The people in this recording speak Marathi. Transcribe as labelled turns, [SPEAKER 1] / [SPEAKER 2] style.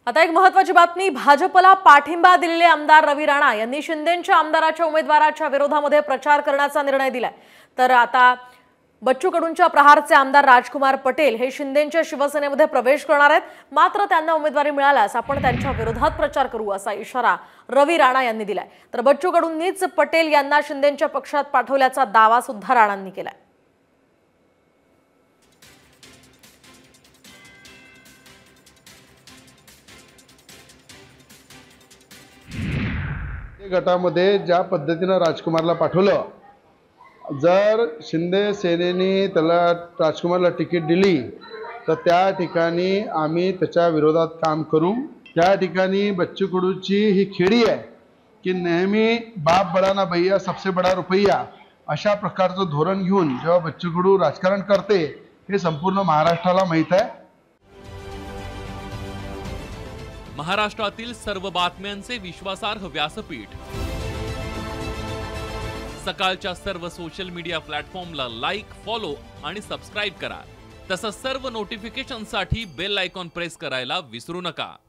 [SPEAKER 1] आता एक महत्त्वाची बातमी, भाजपला पाठिंबा दिलेले आमदार रवी राणा यांनी शिंदेंच्या आमदाराच्या उमेदवाराच्या विरोधामध्ये प्रचार करण्याचा निर्णय दिलाय। तर आता बच्चू कडूंच्या प्रहारचे आमदार राजकुमार पटेल हे शिंदेंच्या शिवसेनेमध्ये प्रवेश करणार आहेत, मात्र त्यांना उमेदवारी मिळाल्यास आपण त्यांच्या विरोधात प्रचार करू असा इशारा रवी राणा यांनी दिलाय। तर बच्चू कडूंनीच पटेल यांना शिंदेंच्या पक्षात पाठवल्याचा दावा सुद्धा राणांनी केलाय।
[SPEAKER 2] गटामध्ये ज्या पद्धतीने राजकुमारला पाठवलं, जर शिंदे सेनेने त्याला राजकुमारला तिकीट दिली तर त्या ठिकाणी आम्ही त्याच्या विरोधात काम करू। त्या ठिकाणी बच्चू कडूची ही खेळी आहे की नेहमी बाप बडा ना भैया सबसे बडा रुपया अशा प्रकारचं धोरण घेऊन जेव्हा बच्चू कडू राजकारण करते हे संपूर्ण महाराष्ट्राला माहीत आहे।
[SPEAKER 3] महाराष्ट्रातील सर्व बातम्यांचे विश्वासार्ह व्यासपीठ, सकाळच्या सर्व सोशल मीडिया प्लॅटफॉर्मला लाईक, फॉलो आणि सबस्क्राईब करा। तसंच सर्व नोटिफिकेशनसाठी बेल आयकॉन प्रेस करायला विसरू नका।